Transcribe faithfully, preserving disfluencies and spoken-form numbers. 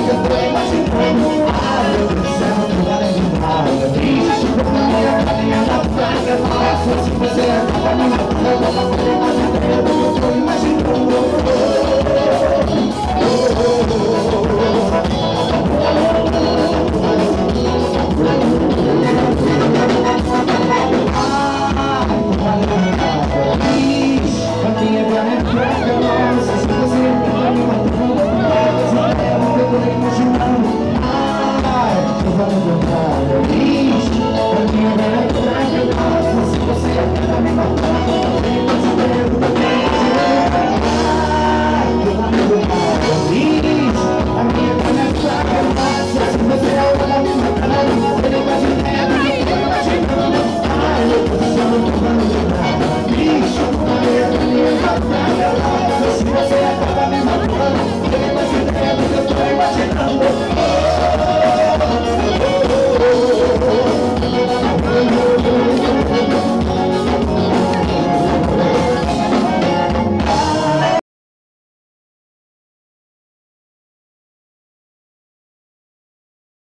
eu tô imaginando. Ah, meu Deus do céu, que ela é demais. Isso chegou na minha caminha da praga. Nossa, se você é pra mim, eu vou pra poder imaginar. Eu tô imaginando.